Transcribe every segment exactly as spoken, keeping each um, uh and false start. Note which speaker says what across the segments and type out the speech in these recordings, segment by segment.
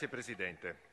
Speaker 1: Grazie Presidente.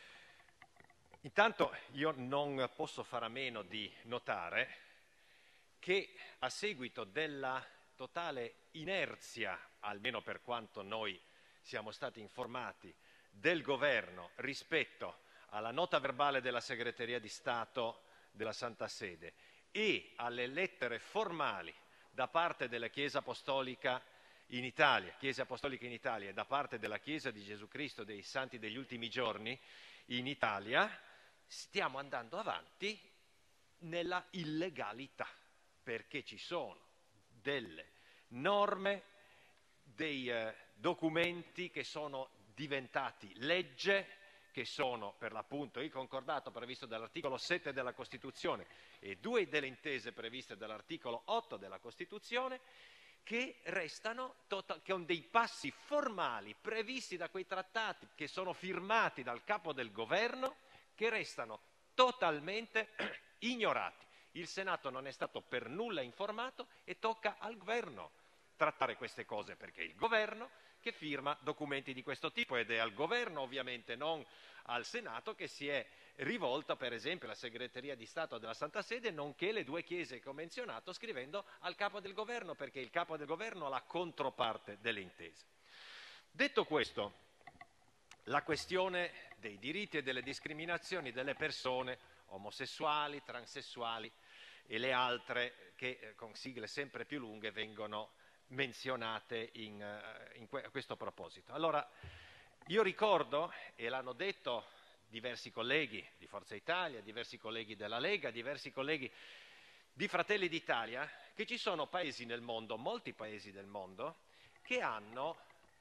Speaker 1: Intanto io non posso fare a meno di notare che a seguito della totale inerzia, almeno per quanto noi siamo stati informati, del Governo rispetto alla nota verbale della Segreteria di Stato della Santa Sede e alle lettere formali da parte della Chiesa Apostolica in Italia, Chiesa Apostolica in Italia e da parte della Chiesa di Gesù Cristo dei Santi degli Ultimi Giorni in Italia, stiamo andando avanti nella illegalità, perché ci sono delle norme, dei eh, documenti che sono diventati legge, che sono per l'appunto il concordato previsto dall'articolo sette della Costituzione e due delle intese previste dall'articolo otto della Costituzione, che restano total- con dei passi formali previsti da quei trattati che sono firmati dal capo del governo, che restano totalmente ignorati. Il Senato non è stato per nulla informato e tocca al governo trattare queste cose, perché è il governo che firma documenti di questo tipo ed è al governo, ovviamente non al Senato, che si è rivolta per esempio alla Segreteria di Stato della Santa Sede, nonché le due chiese che ho menzionato, scrivendo al capo del governo, perché il capo del governo ha la controparte delle intese. Detto questo, la questione dei diritti e delle discriminazioni delle persone omosessuali, transessuali e le altre che eh, con sigle sempre più lunghe vengono menzionate in, uh, in que- a questo proposito. Allora, io ricordo, e l'hanno detto diversi colleghi di Forza Italia, diversi colleghi della Lega, diversi colleghi di Fratelli d'Italia, che ci sono paesi nel mondo, molti paesi del mondo, che hanno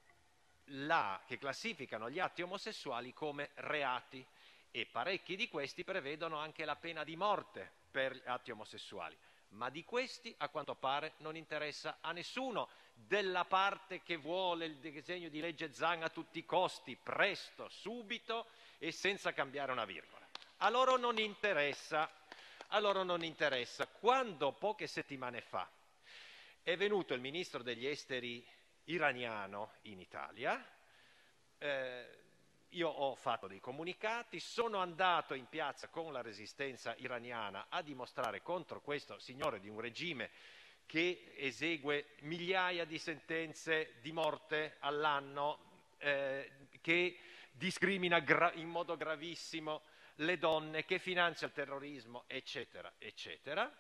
Speaker 1: la, che classificano gli atti omosessuali come reati, e parecchi di questi prevedono anche la pena di morte per gli atti omosessuali. Ma di questi a quanto pare non interessa a nessuno della parte che vuole il disegno di legge Zan a tutti i costi, presto, subito e senza cambiare una virgola. A loro non interessa, a loro non interessa. Quando poche settimane fa è venuto il ministro degli esteri iraniano in Italia, eh, io ho fatto dei comunicati, sono andato in piazza con la resistenza iraniana a dimostrare contro questo signore di un regime che esegue migliaia di sentenze di morte all'anno, eh, che discrimina gra- in modo gravissimo le donne, che finanzia il terrorismo, eccetera, eccetera,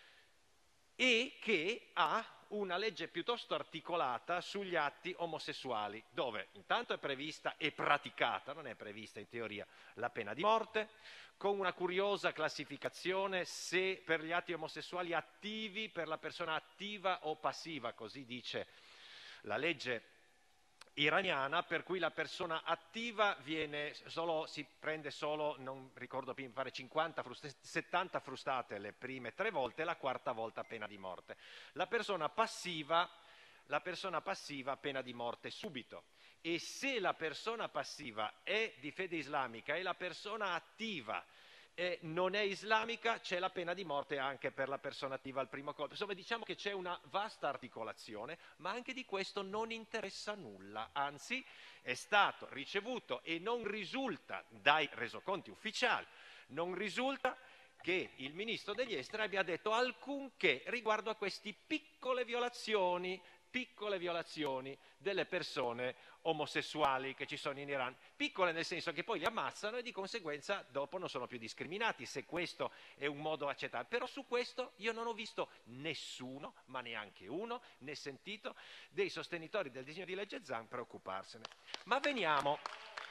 Speaker 1: e che ha una legge piuttosto articolata sugli atti omosessuali, dove intanto è prevista e praticata, non è prevista in teoria, la pena di morte, con una curiosa classificazione se per gli atti omosessuali attivi, per la persona attiva o passiva, così dice la legge iraniana, per cui la persona attiva viene solo, si prende solo, non ricordo più, mi pare cinquanta, settanta frustate le prime tre volte, la quarta volta pena di morte. La persona passiva, la persona passiva pena di morte subito. E se la persona passiva è di fede islamica e la persona attiva eh, non è islamica, c'è la pena di morte anche per la persona attiva al primo colpo. Insomma, diciamo che c'è una vasta articolazione, ma anche di questo non interessa nulla, anzi è stato ricevuto e non risulta dai resoconti ufficiali, non risulta che il ministro degli esteri abbia detto alcunché riguardo a queste piccole violazioni piccole violazioni delle persone omosessuali che ci sono in Iran. Piccole nel senso che poi li ammazzano e di conseguenza dopo non sono più discriminati, se questo è un modo accettabile. Però su questo io non ho visto nessuno, ma neanche uno, né sentito dei sostenitori del disegno di legge Zan preoccuparsene. Ma veniamo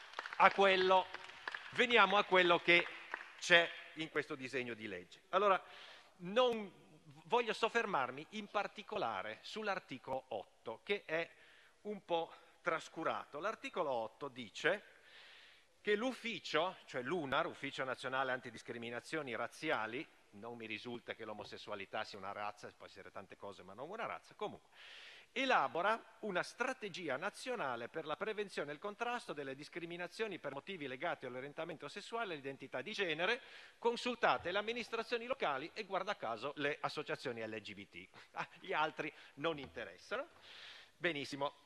Speaker 1: a quello, veniamo a quello che c'è in questo disegno di legge. Allora, non voglio soffermarmi in particolare sull'articolo otto, che è un po' trascurato. L'articolo otto dice che l'ufficio, cioè l'UNAR, Ufficio Nazionale Antidiscriminazioni Razziali, non mi risulta che l'omosessualità sia una razza, può essere tante cose ma non una razza, comunque, elabora una strategia nazionale per la prevenzione e il contrasto delle discriminazioni per motivi legati all'orientamento sessuale e all'identità di genere, consultate le amministrazioni locali e guarda caso le associazioni L G B T. Ah, gli altri non interessano. Benissimo.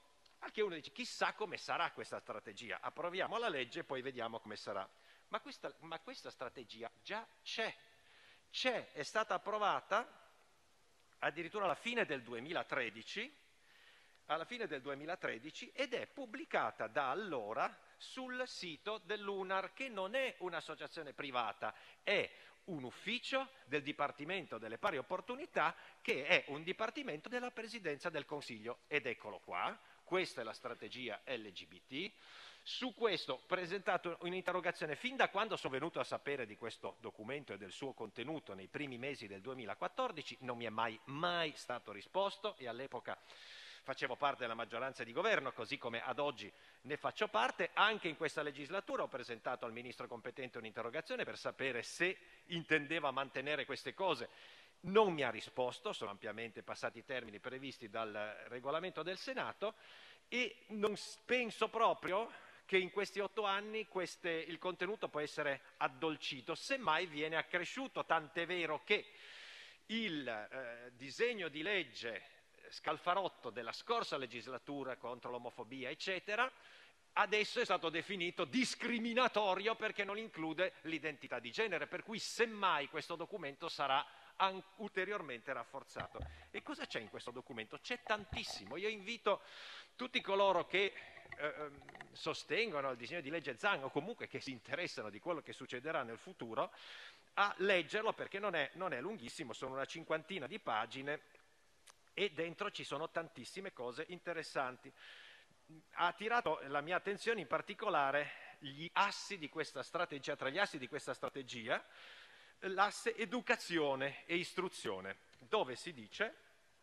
Speaker 1: Anche uno dice, chissà come sarà questa strategia, approviamo la legge e poi vediamo come sarà. Ma questa, ma questa strategia già c'è, c'è, è stata approvata addirittura alla fine del duemilatredici, alla fine del duemilatredici ed è pubblicata da allora sul sito dell'UNAR, che non è un'associazione privata, è un ufficio del Dipartimento delle Pari Opportunità, che è un dipartimento della Presidenza del Consiglio. Ed eccolo qua, questa è la strategia L G B T. Su questo ho presentato un'interrogazione fin da quando sono venuto a sapere di questo documento e del suo contenuto nei primi mesi del duemilaquattordici, non mi è mai, mai stato risposto, e all'epoca facevo parte della maggioranza di governo, così come ad oggi ne faccio parte. Anche in questa legislatura ho presentato al ministro competente un'interrogazione per sapere se intendeva mantenere queste cose. Non mi ha risposto, sono ampiamente passati i termini previsti dal regolamento del Senato, e non penso proprio che in questi otto anni queste, il contenuto può essere addolcito, semmai viene accresciuto, tant'è vero che il eh, disegno di legge Scalfarotto della scorsa legislatura contro l'omofobia, eccetera, adesso è stato definito discriminatorio perché non include l'identità di genere, per cui semmai questo documento sarà ulteriormente rafforzato. E cosa c'è in questo documento? C'è tantissimo. Io invito tutti coloro che eh, sostengono il disegno di legge Zan, o comunque che si interessano di quello che succederà nel futuro, a leggerlo, perché non è, non è lunghissimo, sono una cinquantina di pagine e dentro ci sono tantissime cose interessanti. Ha attirato la mia attenzione in particolare gli assi di questa strategia, tra gli assi di questa strategia, l'asse educazione e istruzione, dove si dice,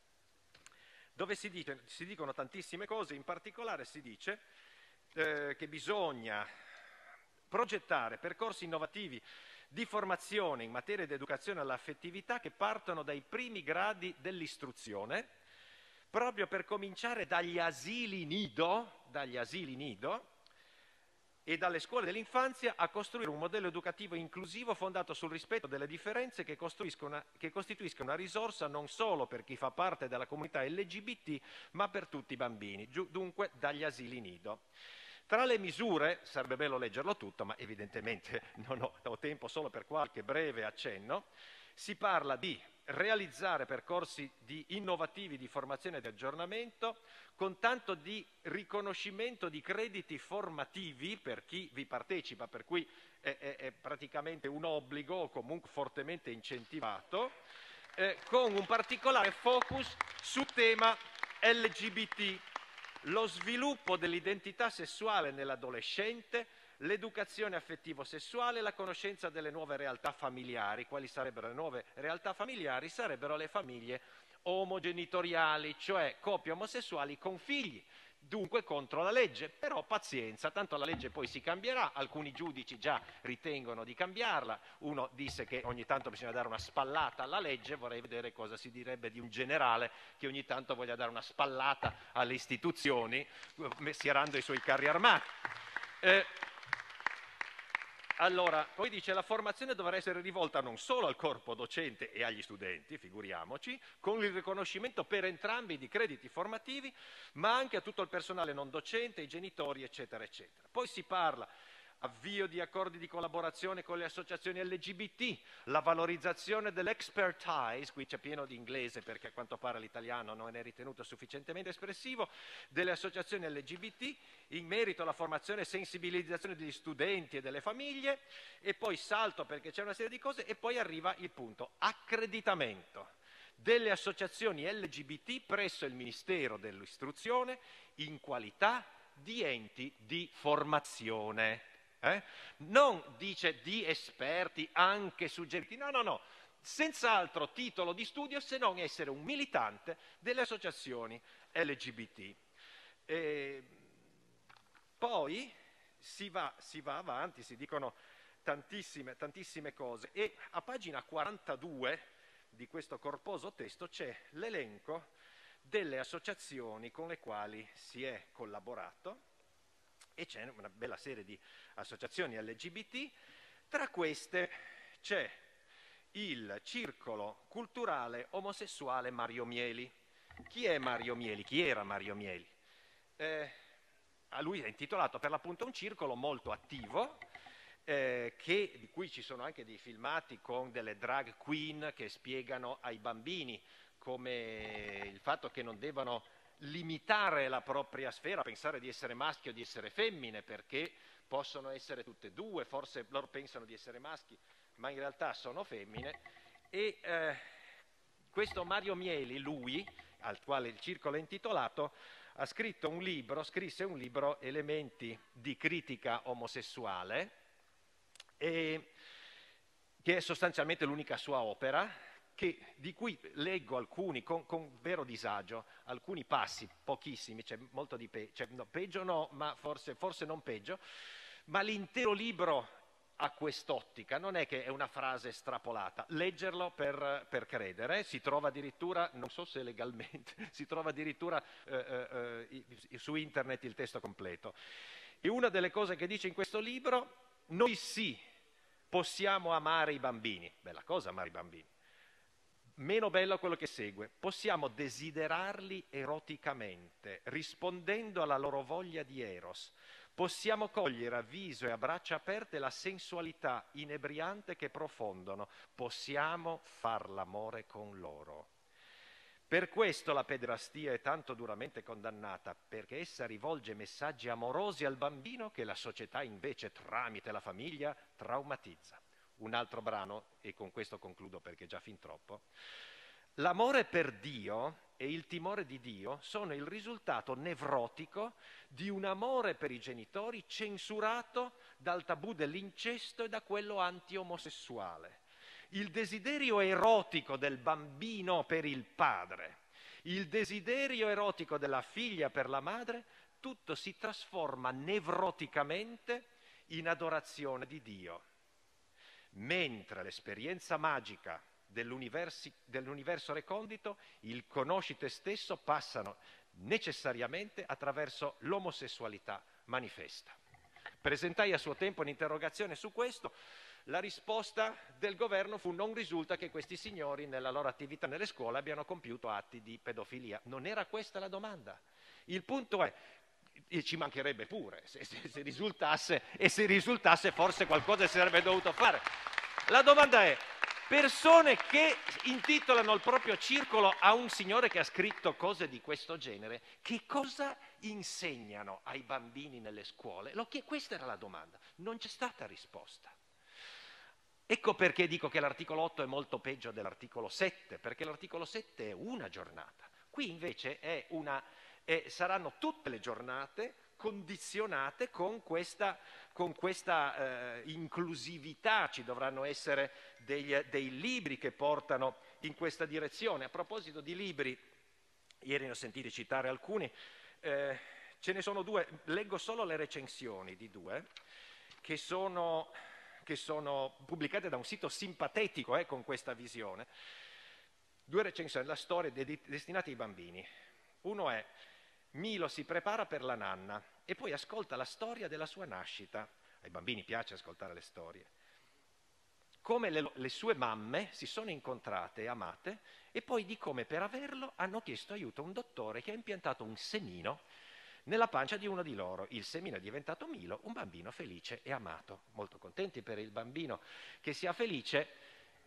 Speaker 1: dove si, dice, si dicono tantissime cose. In particolare si dice eh, che bisogna progettare percorsi innovativi di formazione in materia di educazione all'affettività che partono dai primi gradi dell'istruzione, proprio per cominciare dagli asili nido, dagli asili nido e dalle scuole dell'infanzia, a costruire un modello educativo inclusivo fondato sul rispetto delle differenze, che costituisca che costituisca una risorsa non solo per chi fa parte della comunità L G B T, ma per tutti i bambini, dunque dagli asili nido. Tra le misure, sarebbe bello leggerlo tutto, ma evidentemente non ho, ho tempo solo per qualche breve accenno, si parla di realizzare percorsi di innovativi di formazione e di aggiornamento con tanto di riconoscimento di crediti formativi per chi vi partecipa, per cui è, è, è praticamente un obbligo o comunque fortemente incentivato, eh, con un particolare focus sul tema L G B T, lo sviluppo dell'identità sessuale nell'adolescente, l'educazione affettivo-sessuale e la conoscenza delle nuove realtà familiari. Quali sarebbero le nuove realtà familiari? Sarebbero le famiglie omogenitoriali, cioè coppie omosessuali con figli, dunque contro la legge. Però pazienza, tanto la legge poi si cambierà, alcuni giudici già ritengono di cambiarla, uno disse che ogni tanto bisogna dare una spallata alla legge, vorrei vedere cosa si direbbe di un generale che ogni tanto voglia dare una spallata alle istituzioni, schierando i suoi carri armati. Eh, Allora, poi dice la formazione dovrà essere rivolta non solo al corpo docente e agli studenti, figuriamoci, con il riconoscimento per entrambi di crediti formativi, ma anche a tutto il personale non docente, ai genitori, eccetera, eccetera. Poi si parla avvio di accordi di collaborazione con le associazioni L G B T, la valorizzazione dell'expertise, qui c'è pieno di inglese perché a quanto pare l'italiano non è ritenuto sufficientemente espressivo, delle associazioni L G B T in merito alla formazione e sensibilizzazione degli studenti e delle famiglie, e poi salto perché c'è una serie di cose e poi arriva il punto accreditamento delle associazioni L G B T presso il Ministero dell'Istruzione in qualità di enti di formazione. Eh? Non dice di esperti anche suggeriti, no, no, no, senz'altro titolo di studio se non essere un militante delle associazioni L G B T. E poi si va, si va avanti, si dicono tantissime, tantissime cose, e a pagina quarantadue di questo corposo testo c'è l'elenco delle associazioni con le quali si è collaborato, e c'è una bella serie di associazioni L G B T. Tra queste c'è il Circolo Culturale Omosessuale Mario Mieli. Chi è Mario Mieli? Chi era Mario Mieli? eh, a lui è intitolato per l'appunto un circolo molto attivo, eh, che, di cui ci sono anche dei filmati con delle drag queen che spiegano ai bambini come il fatto che non devono limitare la propria sfera, pensare di essere maschio o di essere femmine, perché possono essere tutte e due, forse loro pensano di essere maschi, ma in realtà sono femmine. E eh, questo Mario Mieli, lui, al quale il circolo è intitolato, ha scritto un libro, scrisse un libro, Elementi di critica omosessuale, e, che è sostanzialmente l'unica sua opera, che, di cui leggo alcuni con, con vero disagio, alcuni passi, pochissimi, c'è molto di peggio, cioè, no, peggio no, ma forse, forse non peggio, ma l'intero libro ha quest'ottica, non è che è una frase estrapolata, leggerlo per, per credere, si trova addirittura, non so se legalmente, si trova addirittura eh, eh, su internet il testo completo. E una delle cose che dice in questo libro: noi sì possiamo amare i bambini, bella cosa amare i bambini, meno bello quello che segue, possiamo desiderarli eroticamente, rispondendo alla loro voglia di eros. Possiamo cogliere a viso e a braccia aperte la sensualità inebriante che profondono. Possiamo far l'amore con loro. Per questo la pederastia è tanto duramente condannata, perché essa rivolge messaggi amorosi al bambino che la società invece, tramite la famiglia, traumatizza. Un altro brano, e con questo concludo perché è già fin troppo. L'amore per Dio e il timore di Dio sono il risultato nevrotico di un amore per i genitori censurato dal tabù dell'incesto e da quello anti-omosessuale. Il desiderio erotico del bambino per il padre, il desiderio erotico della figlia per la madre, tutto si trasforma nevroticamente in adorazione di Dio. Mentre l'esperienza magica dell'universo recondito, il conosci te stesso, passano necessariamente attraverso l'omosessualità manifesta. Presentai a suo tempo un'interrogazione su questo. La risposta del governo fu: non risulta che questi signori nella loro attività nelle scuole abbiano compiuto atti di pedofilia. Non era questa la domanda. Il punto è, e ci mancherebbe pure, se, se, se risultasse, e se risultasse forse qualcosa si sarebbe dovuto fare. La domanda è: persone che intitolano il proprio circolo a un signore che ha scritto cose di questo genere, che cosa insegnano ai bambini nelle scuole? Lo che, questa era la domanda, non c'è stata risposta. Ecco perché dico che l'articolo otto è molto peggio dell'articolo sette, perché l'articolo sette è una giornata, qui invece è una, è, saranno tutte le giornate condizionate con questa, con questa eh, inclusività. Ci dovranno essere degli, dei libri che portano in questa direzione. A proposito di libri, ieri ne ho sentiti citare alcuni, eh, ce ne sono due, leggo solo le recensioni di due, che sono, che sono pubblicate da un sito simpatetico eh, con questa visione. Due recensioni, la storia de- destinate ai bambini. Uno è: Milo si prepara per la nanna e poi ascolta la storia della sua nascita. Ai bambini piace ascoltare le storie. Come le, le sue mamme si sono incontrate e amate, e poi di come per averlo hanno chiesto aiuto a un dottore che ha impiantato un semino nella pancia di uno di loro. Il semino è diventato Milo, un bambino felice e amato. Molto contenti per il bambino che sia felice.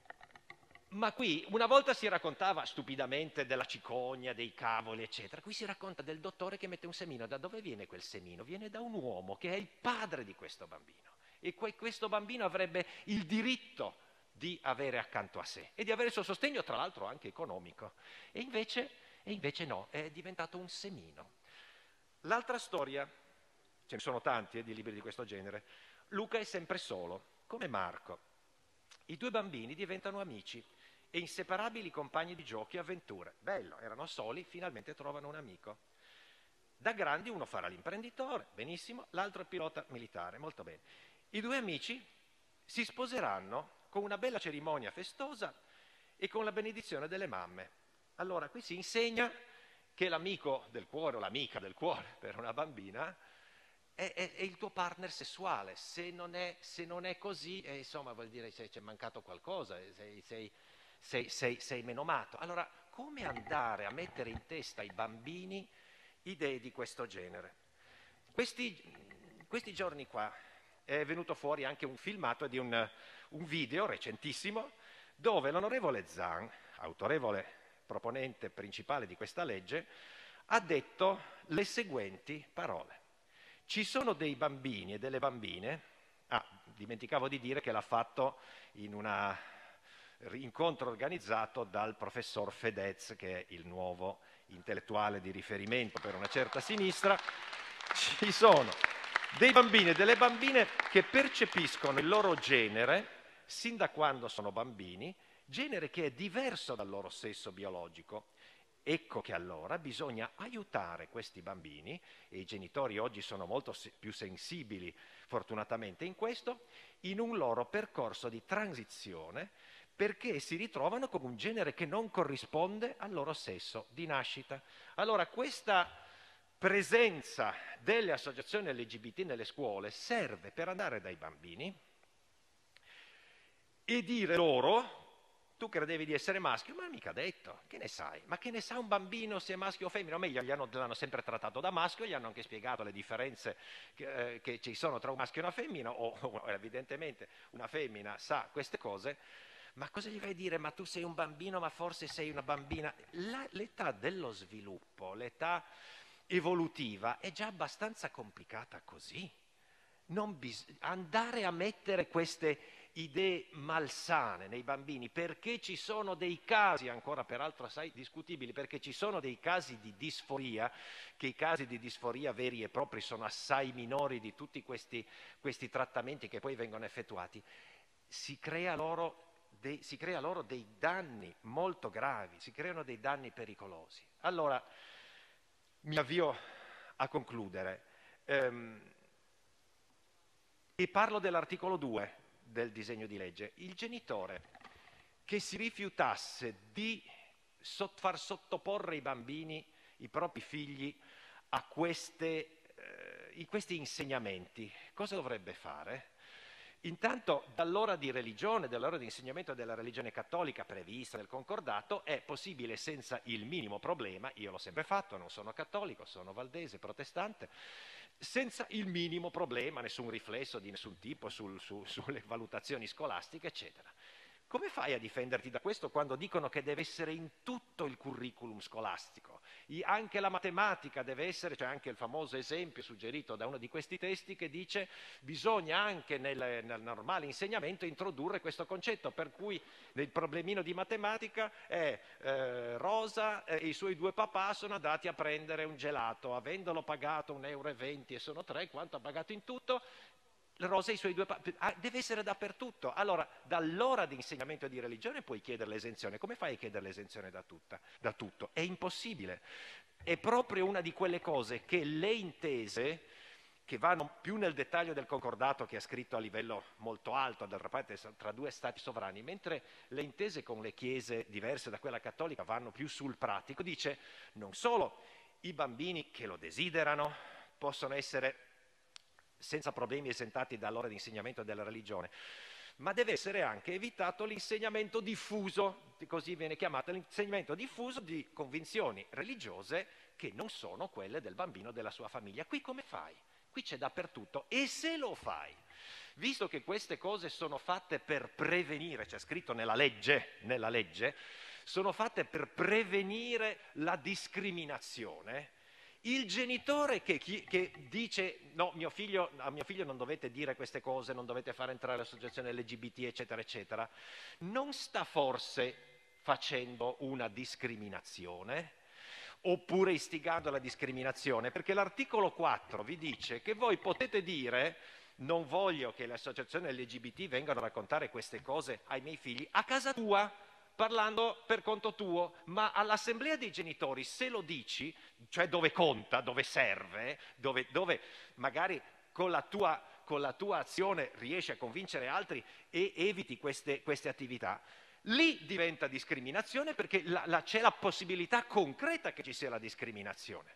Speaker 1: Ma qui una volta si raccontava stupidamente della cicogna, dei cavoli, eccetera. Qui si racconta del dottore che mette un semino. Da dove viene quel semino? Viene da un uomo che è il padre di questo bambino. E questo bambino avrebbe il diritto di avere accanto a sé e di avere il suo sostegno, tra l'altro anche economico. E invece, e invece no, è diventato un semino. L'altra storia, ce ne sono tanti eh, di libri di questo genere. Luca è sempre solo, come Marco. I due bambini diventano amici e inseparabili compagni di giochi e avventure. Bello, erano soli, finalmente trovano un amico. Da grandi uno farà l'imprenditore, benissimo, l'altro il pilota militare, molto bene. I due amici si sposeranno con una bella cerimonia festosa e con la benedizione delle mamme. Allora, qui si insegna che l'amico del cuore o l'amica del cuore per una bambina è, è, è il tuo partner sessuale. Se non è, se non è così, eh, insomma, vuol dire che c'è mancato qualcosa, sei, sei, sei, sei, sei menomato. Allora, come andare a mettere in testa ai bambini idee di questo genere. Questi, questi giorni qua è venuto fuori anche un filmato di un, un video recentissimo dove l'onorevole Zan, autorevole proponente principale di questa legge, ha detto le seguenti parole. Ci sono dei bambini e delle bambine, ah, dimenticavo di dire che l'ha fatto in un incontro organizzato dal professor Fedez, che è il nuovo intellettuale di riferimento per una certa sinistra. Ci sono dei bambini e delle bambine che percepiscono il loro genere sin da quando sono bambini, genere che è diverso dal loro sesso biologico. Ecco che allora bisogna aiutare questi bambini, e i genitori oggi sono molto più sensibili fortunatamente in questo, in un loro percorso di transizione, perché si ritrovano con un genere che non corrisponde al loro sesso di nascita. Allora questa presenza delle associazioni L G B T nelle scuole serve per andare dai bambini e dire loro: tu credevi di essere maschio, ma mica detto, che ne sai? Ma che ne sa un bambino se è maschio o femmina? O meglio, gli hanno, l'hanno sempre trattato da maschio, gli hanno anche spiegato le differenze che, eh, che ci sono tra un maschio e una femmina, o, o evidentemente una femmina sa queste cose, ma cosa gli vai a dire? Ma tu sei un bambino, ma forse sei una bambina. La, l'età dello sviluppo, l'età evolutiva è già abbastanza complicata così. Non bis- andare a mettere queste idee malsane nei bambini, perché ci sono dei casi, ancora peraltro assai discutibili, perché ci sono dei casi di disforia, che i casi di disforia veri e propri sono assai minori di tutti questi, questi trattamenti che poi vengono effettuati, si crea loro dei, si crea loro dei danni molto gravi, si creano dei danni pericolosi. Allora, mi avvio a concludere. Ehm, E parlo dell'articolo due del disegno di legge. Il genitore che si rifiutasse di sot- far sottoporre i bambini, i propri figli, a queste, eh, questi insegnamenti, cosa dovrebbe fare? Intanto, dall'ora di religione, dall'ora di insegnamento della religione cattolica prevista nel concordato, è possibile senza il minimo problema, io l'ho sempre fatto, non sono cattolico, sono valdese, protestante, senza il minimo problema, nessun riflesso di nessun tipo sul, su, sulle valutazioni scolastiche, eccetera. Come fai a difenderti da questo quando dicono che deve essere in tutto il curriculum scolastico? I, anche la matematica deve essere, c'è anche il famoso esempio suggerito da uno di questi testi che dice bisogna anche nel, nel normale insegnamento introdurre questo concetto, per cui nel problemino di matematica è eh, Rosa e i suoi due papà sono andati a prendere un gelato, avendolo pagato un euro e venti e sono tre, quanto ha pagato in tutto? Rosa e i suoi due papà, ah, deve essere dappertutto. Allora, dall'ora di insegnamento di religione puoi chiedere l'esenzione. Come fai a chiedere l'esenzione da, tutta, da tutto? È impossibile. È proprio una di quelle cose che le intese, che vanno più nel dettaglio del concordato, che è scritto a livello molto alto, d'altra parte tra due stati sovrani, mentre le intese con le chiese diverse da quella cattolica vanno più sul pratico, dice non solo i bambini che lo desiderano possono essere senza problemi esentati dall'ora di insegnamento della religione, ma deve essere anche evitato l'insegnamento diffuso, così viene chiamato, l'insegnamento diffuso di convinzioni religiose che non sono quelle del bambino e della sua famiglia. Qui come fai? Qui c'è dappertutto, e se lo fai, visto che queste cose sono fatte per prevenire, c'è scritto nella legge, nella legge, sono fatte per prevenire la discriminazione, il genitore che, che dice no, mio figlio, a mio figlio non dovete dire queste cose, non dovete fare entrare l'associazione L G B T, eccetera, eccetera, non sta forse facendo una discriminazione? Oppure istigando la discriminazione? Perché l'articolo quattro vi dice che voi potete dire non voglio che le associazioni L G B T vengano a raccontare queste cose ai miei figli a casa tua, parlando per conto tuo, ma all'assemblea dei genitori se lo dici, cioè dove conta, dove serve, dove, dove magari con la, tua, con la tua azione riesci a convincere altri e eviti queste, queste attività, lì diventa discriminazione, perché la, la, c'è la possibilità concreta che ci sia la discriminazione.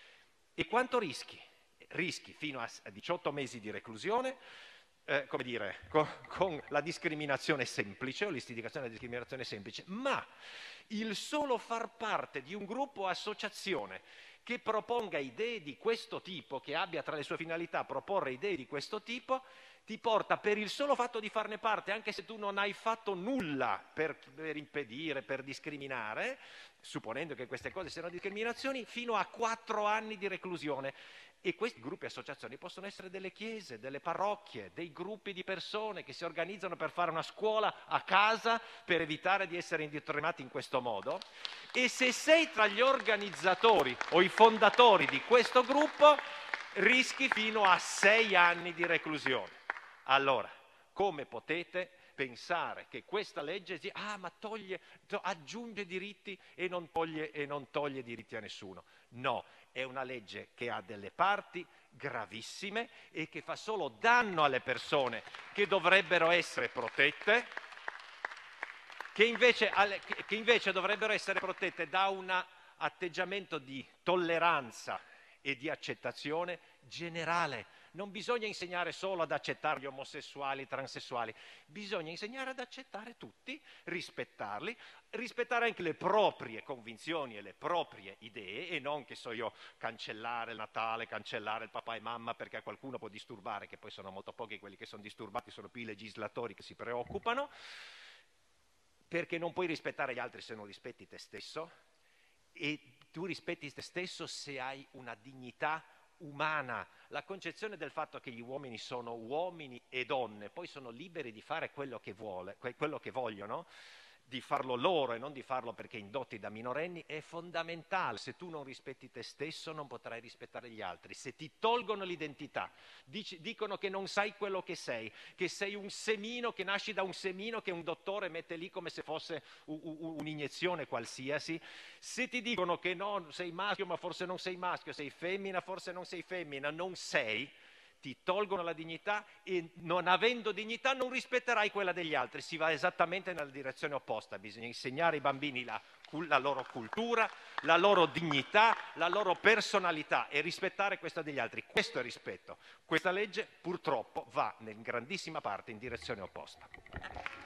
Speaker 1: E quanto rischi? Rischi fino a diciotto mesi di reclusione, Eh, come dire, con, con la discriminazione semplice o l'istigazione alla discriminazione semplice, ma il solo far parte di un gruppo o associazione che proponga idee di questo tipo, che abbia tra le sue finalità proporre idee di questo tipo, ti porta per il solo fatto di farne parte, anche se tu non hai fatto nulla per, per impedire, per discriminare, supponendo che queste cose siano discriminazioni, fino a quattro anni di reclusione. E questi gruppi e associazioni possono essere delle chiese, delle parrocchie, dei gruppi di persone che si organizzano per fare una scuola a casa per evitare di essere indottrinati in questo modo. E se sei tra gli organizzatori o i fondatori di questo gruppo, rischi fino a sei anni di reclusione. Allora, come potete pensare che questa legge ah, ma toglie, to- aggiunge diritti e non, toglie, e non toglie diritti a nessuno? No, è una legge che ha delle parti gravissime e che fa solo danno alle persone che dovrebbero essere protette, che invece, che invece dovrebbero essere protette da un atteggiamento di tolleranza e di accettazione generale. Non bisogna insegnare solo ad accettare gli omosessuali, i transessuali, bisogna insegnare ad accettare tutti, rispettarli, rispettare anche le proprie convinzioni e le proprie idee, e non, che so io, cancellare il Natale, cancellare il papà e mamma perché a qualcuno può disturbare, che poi sono molto pochi quelli che sono disturbati, sono più i legislatori che si preoccupano, perché non puoi rispettare gli altri se non rispetti te stesso, e tu rispetti te stesso se hai una dignità umana. La concezione del fatto che gli uomini sono uomini e donne, poi sono liberi di fare quello che, vuole, quello che vogliono, di farlo loro e non di farlo perché indotti da minorenni, è fondamentale. Se tu non rispetti te stesso non potrai rispettare gli altri. Se ti tolgono l'identità, dici, dicono che non sai quello che sei, che sei un semino, che nasci da un semino che un dottore mette lì come se fosse un'iniezione qualsiasi, se ti dicono che no, sei maschio ma forse non sei maschio, sei femmina, forse non sei femmina, non sei, ti tolgono la dignità e non avendo dignità non rispetterai quella degli altri. Si va esattamente nella direzione opposta. Bisogna insegnare ai bambini la, la loro cultura, la loro dignità, la loro personalità e rispettare questa degli altri. Questo è rispetto. Questa legge purtroppo va in grandissima parte in direzione opposta.